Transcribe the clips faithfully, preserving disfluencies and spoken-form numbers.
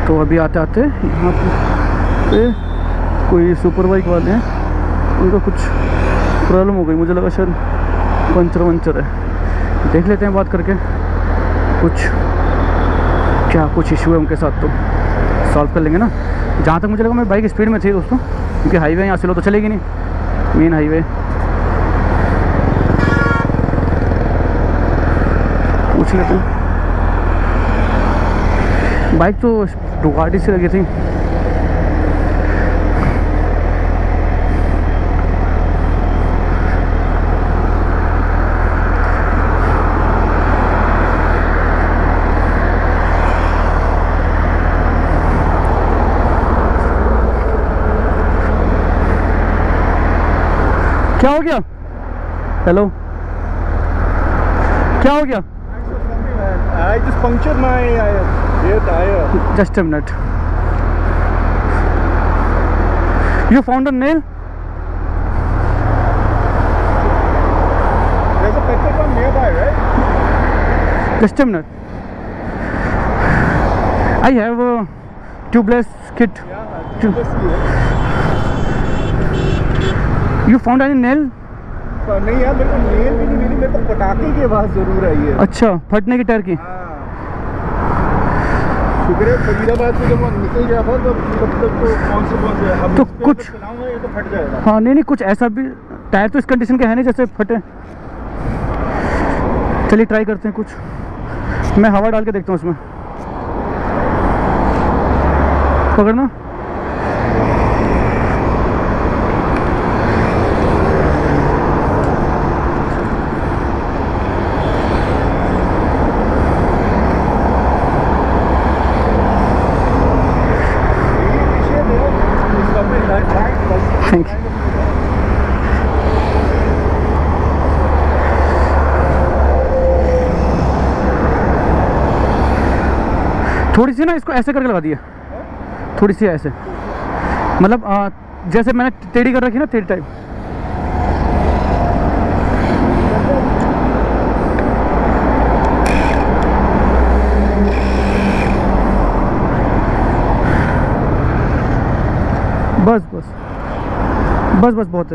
तो अभी आते आते यहाँ पे कोई सुपर बाइक वाले हैं, उनको कुछ प्रॉब्लम हो गई, मुझे लगा शायद पंचर वंचर है। देख लेते हैं बात करके, कुछ क्या कुछ इशू है उनके साथ तो सॉल्व कर लेंगे ना। जहाँ तक मुझे लगा, मेरी बाइक स्पीड में थी दोस्तों, क्योंकि हाईवे यहाँ से लो तो चलेगी नहीं, मेन हाईवे। पूछ लेते हैं। बाइक तो डुकाटी से लगी थी। क्या हो गया? हेलो, क्या हो गया? I just punctured my uh, rear tire. Just a minute. You found a nail? There's a petrol pump nearby, right? Just a minute. I have a tubeless kit. Yeah, tubeless kit. You found any nail? नहीं यार, मेरे को nail भी नहीं मिली, मेरे को पटाखे की आवाज़ जरूर आई है। अच्छा, फटने की टायर की। शुक्र है फरीदाबाद से जब मैं निकल गया था तो तब तक तो कौन से कौन से अब तो कुछ चलाऊंगा ये तो फट जाएगा। हाँ नहीं नहीं, कुछ ऐसा भी टायर तो इस कंडीशन के है नहीं जैसे फटे। चलिए ट्राई करते हैं कुछ। मैं हवा डाल के देखता हूँ उसमें। पकड़ना। Thank you. थोड़ी सी ना इसको ऐसे करके लगा दिया, थोड़ी सी ऐसे, मतलब आ, जैसे मैंने टेढ़ी कर रखी ना, टेढ़ी टाइप। बस बस बस बस बहुत है।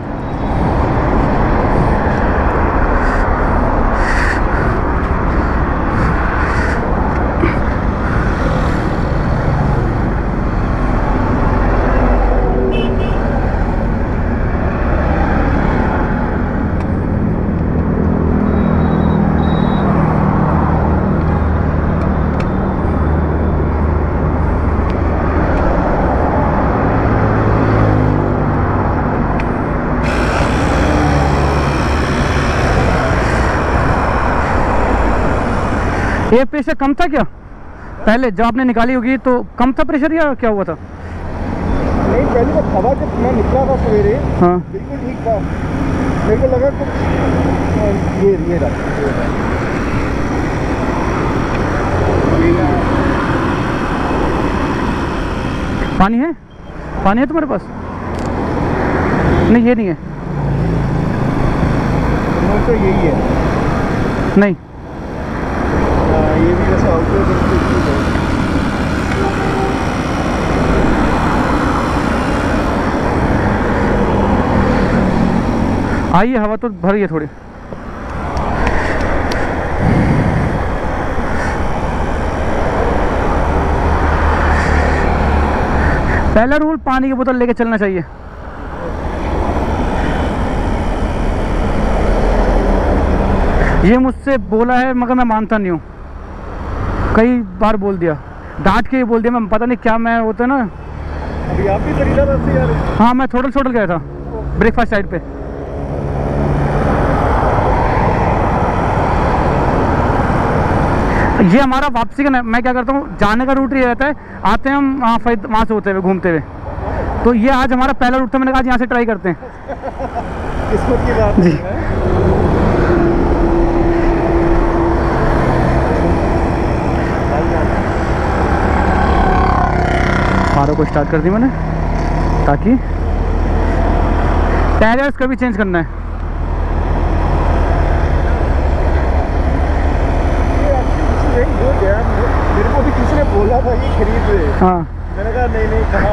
ये प्रेशर कम था क्या पहले जब आपने निकाली होगी? तो कम था प्रेशर या क्या हुआ था? नहीं, पहले तो हवा जब मैं निकला था सवेरे, हाँ बिल्कुल ठीक था। मेरे को लगा कुछ ये ये रहा। पानी है? पानी है तुम्हारे पास? नहीं ये नहीं है। तो यही है। नहीं ये भी जैसा आई है, हवा तो भर रही है थोड़ी। पहला रूल, पानी की बोतल लेके चलना चाहिए। ये मुझसे बोला है मगर मैं मानता नहीं हूँ, कई बार बोल दिया, डांट के ही बोल दिया। मैं पता नहीं क्या, मैं होता है ना। अभी आप भी फरीदाबाद से यार? हाँ मैं थोड़ा छोड़ गया था ब्रेकफास्ट साइड पे। ये हमारा वापसी का, मैं क्या करता हूँ, जाने का रूट ये रहता है, आते हैं हम वहाँ वहाँ से होते हुए घूमते हुए। तो ये आज हमारा पहला रूट था, मैंने कहा यहाँ से ट्राई करते हैं। किस्मत की बात जी। है। कारों को स्टार्ट कर दी मैंने, ताकि टायर्स का भी चेंज करना है। मेरे को भी किसी ने बोला था ये खरीद रहे। हाँ मैंने कहा नहीं नहीं कहाँ।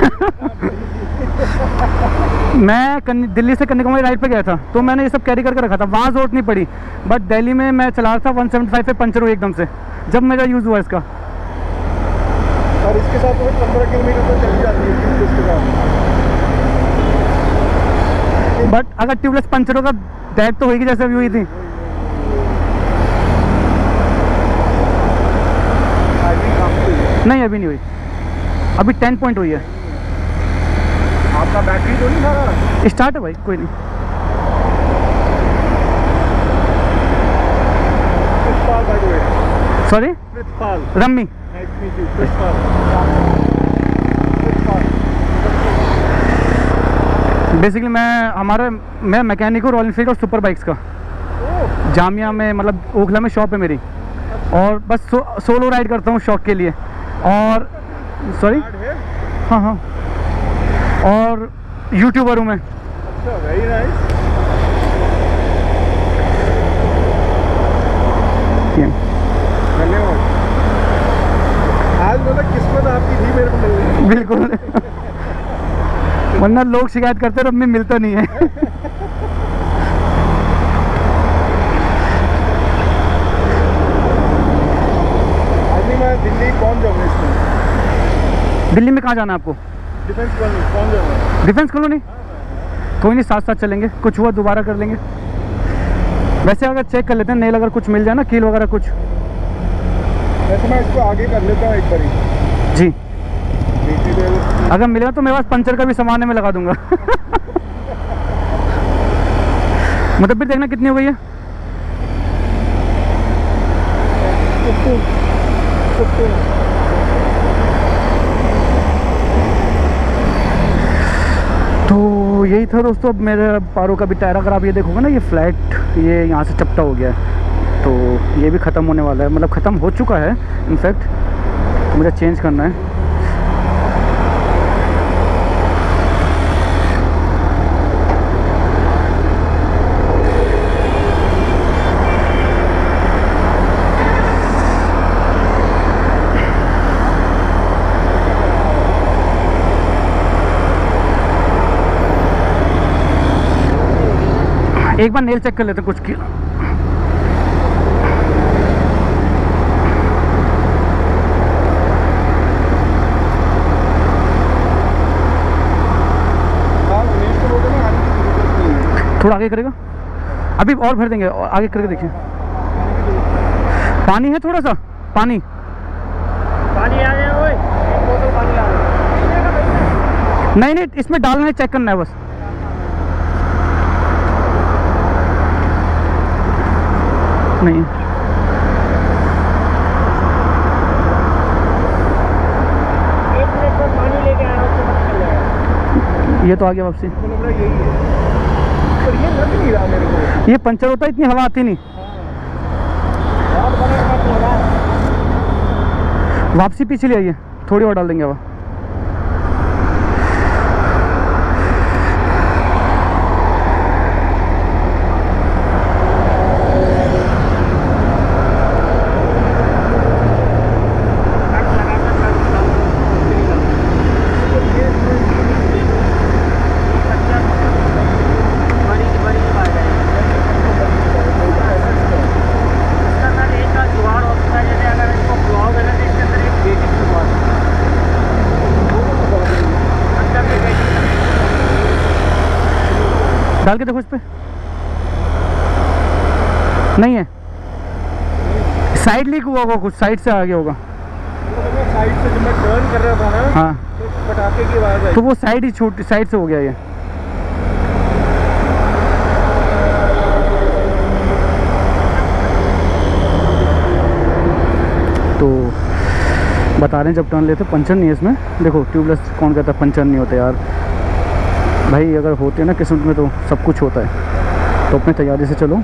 मैं कन्या दिल्ली से कन्याकुमारी राइड पे गया था, तो मैंने ये सब कैरी करके रखा था, वहाँ जरूरत नहीं पड़ी। बट दिल्ली में मैं चला रहा था वन सेवेंटी फाइव पे पंचर हुई एकदम से, जब मेरा यूज़ हुआ इसका। और इसके साथ तो पंद्रह किलोमीटर तो चली जाती है इसके साथ। बट अगर ट्यूबलेस पंचर होगा डेड तो होगी जैसे अभी हुई थी। नहीं अभी नहीं हुई, अभी टेन पॉइंट हुई है। आपका बैटरी तो नहीं था? स्टार्ट है भाई, कोई नहीं। Sorry rummy. बेसिकली मैं हमारे मैं मैकेनिक हूँ रॉयल एनफील्ड और सुपर बाइक्स का। जामिया में मतलब ओखला में शॉप है मेरी, और बस सो, सोलो राइड करता हूँ शौक के लिए। और सॉरी हाँ हाँ और यूट्यूबर हूँ मैं। अच्छा वेरी नाइस। धन्यवाद। आज मतलब किस्मत आपकी थी मेरे को मिलने। बिल्कुल वरना लोग शिकायत करते रहे, मिलता नहीं है। दिल्ली कौन जाऊंगा इसमें? दिल्ली में कहाँ जाना है आपको? Defence Colony. कौन जाऊंगा? Defence Colony? कोई नहीं, साथ साथ चलेंगे, कुछ हुआ दोबारा कर लेंगे। वैसे अगर चेक कर लेते हैं नेल, अगर कुछ मिल जाए ना, कील वगैरह कुछ। वैसे मैं इसको आगे कर लेता हूँ एक बार जी। अगर मिलेगा तो मेरे पास पंचर का भी सामान है, मैं लगा दूंगा। मतलब फिर देखना कितनी हो गई है। तो यही था दोस्तों। अब मेरे पारो का भी टायर, अगर आप ये देखोगे ना, ये फ्लैट ये यहाँ से चपटा हो गया है, तो ये भी ख़त्म होने वाला है, मतलब ख़त्म हो चुका है इनफैक्ट, मुझे चेंज करना है। एक बार नेल चेक कर लेते हैं कुछ की। थोड़ा आगे करेगा, अभी और भर देंगे, और आगे करके देखिए। पानी है थोड़ा सा, पानी पानी आ गया। ओए एक बोतल पानी आ गया। नहीं नहीं, इसमें डालना है, चेक करना है बस। नहीं एक मिनट पर पानी लेके आया हूं, तो पता चल जाएगा। ये तो आ गया वापसी। मतलब यही है, पर ये लग नहीं रहा मेरे को। ये पंचर होता है, इतनी हवा आती नहीं। वापसी पीछे ले आइए, थोड़ी और डाल देंगे हवा। डाल के देखो इस पे, नहीं है, साइड लीक हुआ होगा कुछ, साइड से आ गया होगा। साइड से जब मैं टर्न कर रहा था ना, हाँ, तो पटाखे की आवाज आई, तो वो साइड ही छोटी साइड से हो गया ये। तो बता रहे हैं जब टर्न लेते पंचर नहीं है इसमें। देखो ट्यूबलेस कौन कहता है पंचर नहीं होते यार भाई, अगर होते हैं ना किस्मत में तो सब कुछ होता है। तो अपनी तैयारी से चलो,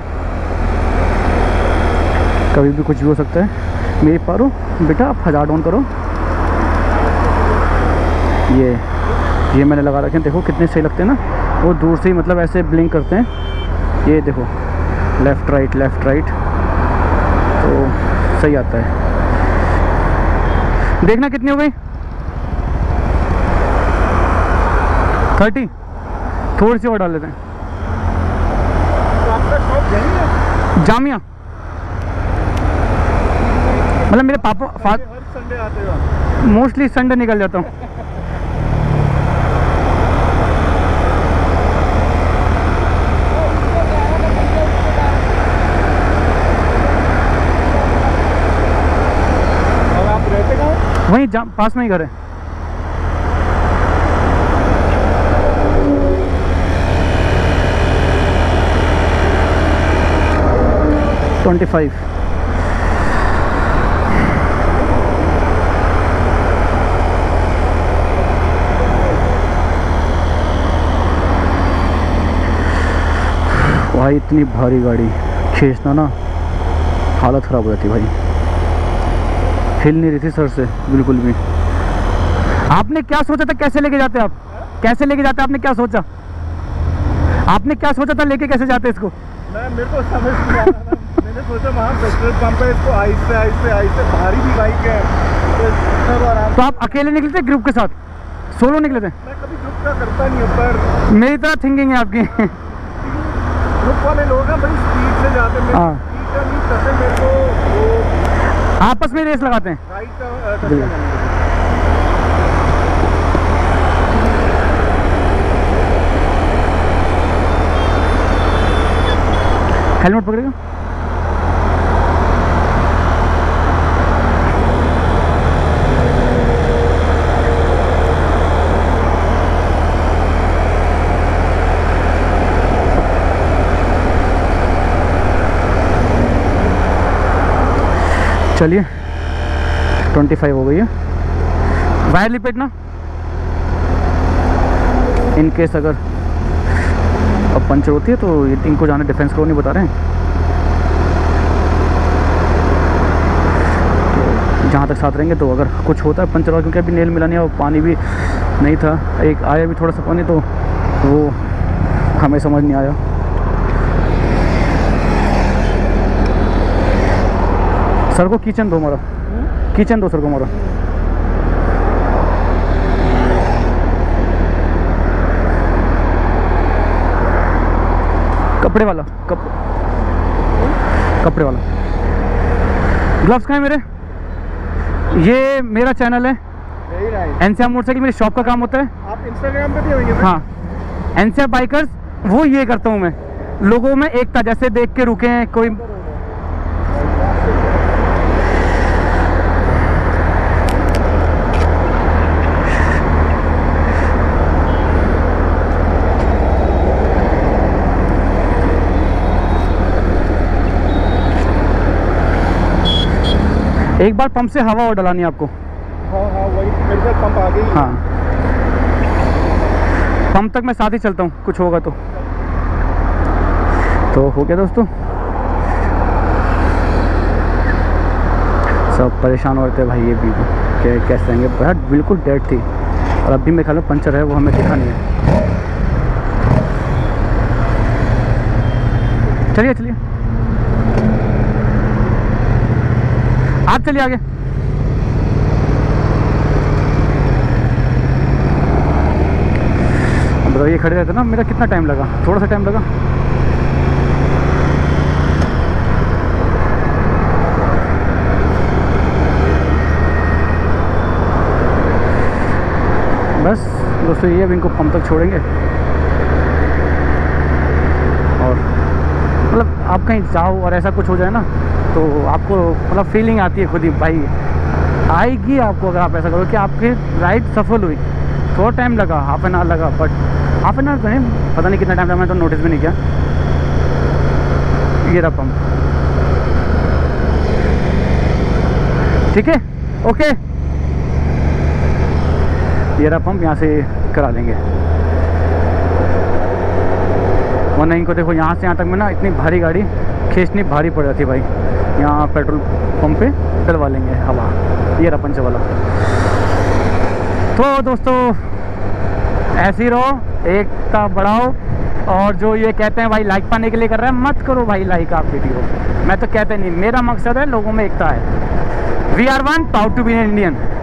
कभी भी कुछ भी हो सकता है। मेरी पारो बेटा आप हज़ार डाउन करो। ये ये मैंने लगा रखे हैं, देखो कितने सही लगते हैं ना, वो दूर से ही मतलब ऐसे ब्लिंक करते हैं। ये देखो लेफ़्ट राइट लेफ़्ट राइट, तो सही आता है। देखना कितनी हो गई, थर्टी, थोड़ी सी और डाल लेते हैं। तो आपका शॉप यहीं है? जामिया, मतलब मेरे पापा हर संडे आते हो आप? मोस्टली संडे निकल जाता हूँ। और आप रहते कहाँ? वहीं जा पास में ही घर है। Twenty five. भाई इतनी भारी गाड़ी खींचना ना हालत ख़राब हो जाती भाई, हिल नहीं रही थी सर से बिल्कुल भी। आपने क्या सोचा था, कैसे लेके जाते आप, कैसे लेके जाते आपने क्या सोचा, आपने क्या सोचा था लेके कैसे जाते इसको? मैं मेरे को समझ नहीं आ रहा था। मैंने सोचा वहाँ पेट्रोल पंप है, इसको आहिस्ते आहिस्ते आहिस्ते, भारी भी बाइक है तो सब आराम। तो आप अकेले निकले थे ग्रुप के साथ, सोलो निकले थे? मैं कभी ग्रुप का करता नहीं हूँ, पर मेरी तरह थिंकिंग है आपकी। ग्रुप वाले लोग हैं बड़ी स्पीड से जाते हैं, हाँ। स्पीड का नहीं करते, मेरे को वो आपस में रेस लगाते हैं। राइड का करते हैं। हेलमेट पकड़ेगा? चलिए ट्वेंटी फाइव हो गई है। वायर लिपेटना इन केस अगर अब पंचर होती है तो इनको जाने डिफेंस करो नहीं बता रहे हैं। तो जहाँ तक साथ रहेंगे तो अगर कुछ होता है पंचर, क्योंकि अभी नेल मिला नहीं और पानी भी नहीं था, एक आया भी थोड़ा सा पानी तो वो हमें समझ नहीं आया। सर को किचन दो मारा, किचन दो सर को मारा। कपड़े वाला, कप कपड़े वाला ग्लव्स कहाँ है मेरे? ये मेरा चैनल है एनसीआर मोटरसाइकिल, मेरी शॉप का काम होता है। आप इंस्टाग्राम पे भी होंगे? हाँ, एनसीआर बाइकर्स, वो ये करता हूँ मैं, लोगों में एकता, जैसे देख के रुके हैं कोई। एक बार पंप से हवा और डलानी है आपको। हाँ हाँ वही मेरे साथ पंप आ गई। हाँ, पंप तक मैं साथ ही चलता हूँ, कुछ होगा तो। तो हो गया दोस्तों, सब परेशान हो रहे थे भाई, ये भी क्या कैसे जाएंगे, बहुत बिल्कुल डेड थी और अभी मेरे ख्याल में पंचर है, वो हमें दिखा नहीं है। चलिए चलिए आप चलिए आगे। बताओ ये खड़े रहते ना, मेरा कितना टाइम लगा, थोड़ा सा टाइम लगा। बस दोस्तों ये अब इनको पंप तक छोड़ेंगे और मतलब आप कहीं जाओ और ऐसा कुछ हो जाए ना तो आपको मतलब फीलिंग आती है खुद ही भाई, आएगी आपको अगर आप ऐसा करो कि आपकी राइड सफल हुई। थोड़ा टाइम लगा, हाफ एन आवर लगा, बट हाफ एन आवर तो नहीं, पता नहीं कितना टाइम लगा, मैं तो नोटिस भी नहीं किया। ये रहा पंप, ठीक है, ओके, ये रहा पंप, यहाँ से करा लेंगे। वरना इनको देखो यहाँ से यहाँ तक में ना इतनी भारी गाड़ी खींचनी भारी पड़ जाती है भाई। यहाँ पेट्रोल पंप पे डलवा लेंगे हवा, ये रहा पंच वाला। तो दोस्तों ऐसे ही रहो, एकता बढ़ाओ, और जो ये कहते हैं भाई लाइक पाने के लिए कर रहे हैं, मत करो भाई लाइक आप वीडियो, मैं तो कहते नहीं, मेरा मकसद है लोगों में एकता है। We are one, proud to be an Indian.